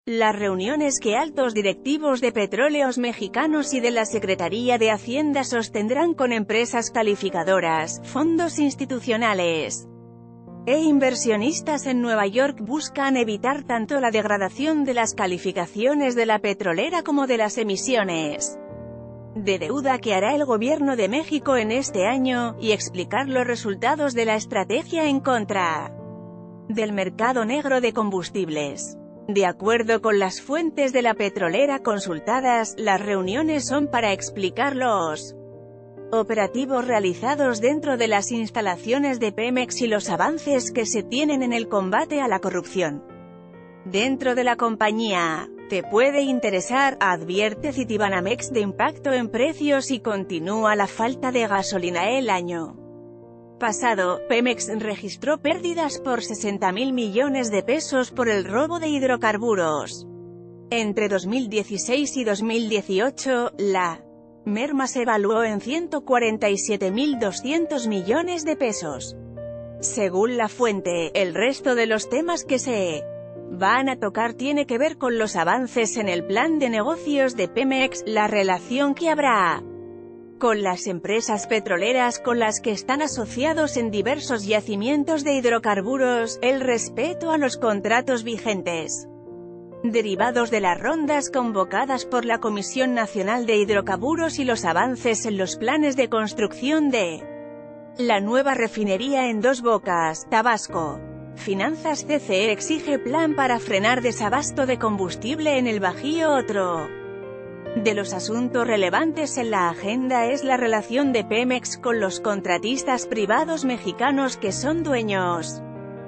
Las reuniones que altos directivos de Petróleos Mexicanos y de la Secretaría de Hacienda sostendrán con empresas calificadoras, fondos institucionales e inversionistas en Nueva York buscan evitar tanto la degradación de las calificaciones de la petrolera como de las emisiones de deuda que hará el gobierno de México en este año, y explicar los resultados de la estrategia en contra del mercado negro de combustibles. De acuerdo con las fuentes de la petrolera consultadas, las reuniones son para explicar los operativos realizados dentro de las instalaciones de Pemex y los avances que se tienen en el combate a la corrupción dentro de la compañía. Te puede interesar, advierte Citibanamex de impacto en precios y continúa la falta de gasolina. El año pasado, Pemex registró pérdidas por 60.000 millones de pesos por el robo de hidrocarburos. Entre 2016 y 2018, la merma se evaluó en 147.200 millones de pesos. Según la fuente, el resto de los temas que se van a tocar tiene que ver con los avances en el plan de negocios de Pemex, la relación que habrá con las empresas petroleras con las que están asociados en diversos yacimientos de hidrocarburos, el respeto a los contratos vigentes derivados de las rondas convocadas por la Comisión Nacional de Hidrocarburos y los avances en los planes de construcción de la nueva refinería en Dos Bocas, Tabasco. Finanzas. CCE exige plan para frenar desabasto de combustible en el Bajío. Otro de los asuntos relevantes en la agenda es la relación de Pemex con los contratistas privados mexicanos que son dueños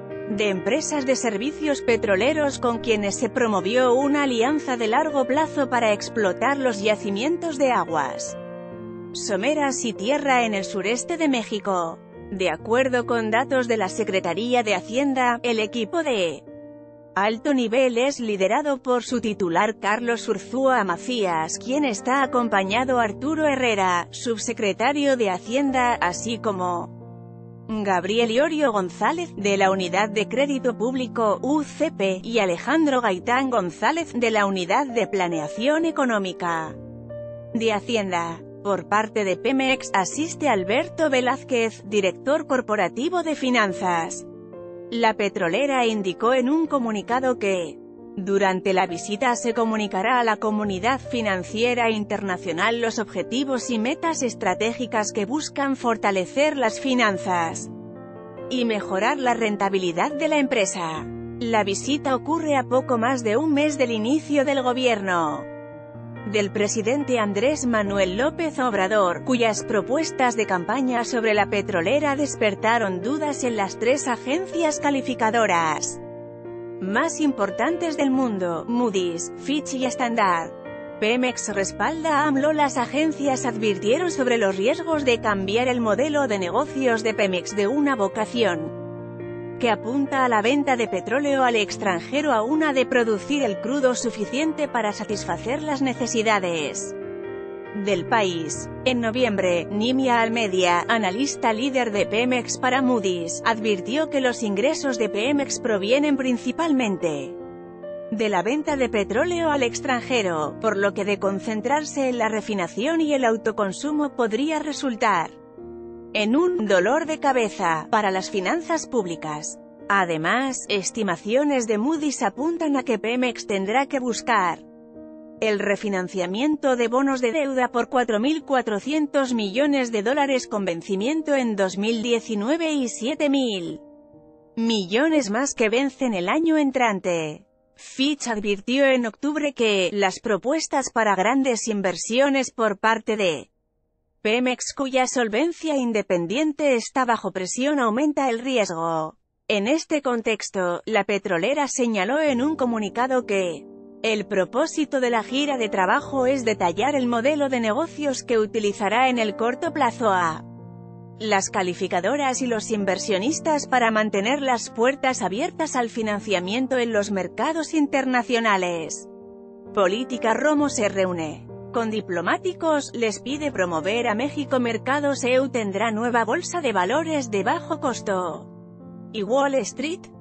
de empresas de servicios petroleros con quienes se promovió una alianza de largo plazo para explotar los yacimientos de aguas someras y tierra en el sureste de México. De acuerdo con datos de la Secretaría de Hacienda, el equipo de alto nivel es liderado por su titular Carlos Urzúa Macías, quien está acompañado Arturo Herrera, subsecretario de Hacienda, así como Gabriel Iorio González, de la Unidad de Crédito Público, UCP, y Alejandro Gaitán González, de la Unidad de Planeación Económica de Hacienda. Por parte de Pemex, asiste Alberto Velázquez, director corporativo de finanzas. La petrolera indicó en un comunicado que, durante la visita se comunicará a la comunidad financiera internacional los objetivos y metas estratégicas que buscan fortalecer las finanzas y mejorar la rentabilidad de la empresa. La visita ocurre a poco más de un mes del inicio del gobierno del presidente Andrés Manuel López Obrador, cuyas propuestas de campaña sobre la petrolera despertaron dudas en las tres agencias calificadoras más importantes del mundo, Moody's, Fitch y Standard. Pemex respalda a AMLO. Las agencias advirtieron sobre los riesgos de cambiar el modelo de negocios de Pemex de una vocación que apunta a la venta de petróleo al extranjero a una de producir el crudo suficiente para satisfacer las necesidades del país. En noviembre, Nimia Almedia, analista líder de Pemex para Moody's, advirtió que los ingresos de Pemex provienen principalmente de la venta de petróleo al extranjero, por lo que de concentrarse en la refinación y el autoconsumo podría resultar en un dolor de cabeza para las finanzas públicas. Además, estimaciones de Moody's apuntan a que Pemex tendrá que buscar el refinanciamiento de bonos de deuda por $4.400 millones con vencimiento en 2019 y 7.000 millones más que vencen el año entrante. Fitch advirtió en octubre que las propuestas para grandes inversiones por parte de Pemex, cuya solvencia independiente está bajo presión, aumenta el riesgo. En este contexto, la petrolera señaló en un comunicado que el propósito de la gira de trabajo es detallar el modelo de negocios que utilizará en el corto plazo a las calificadoras y los inversionistas para mantener las puertas abiertas al financiamiento en los mercados internacionales. Política. Romo se reúne con diplomáticos, les pide promover a México. Mercados. EU tendrá nueva bolsa de valores de bajo costo. Y Wall Street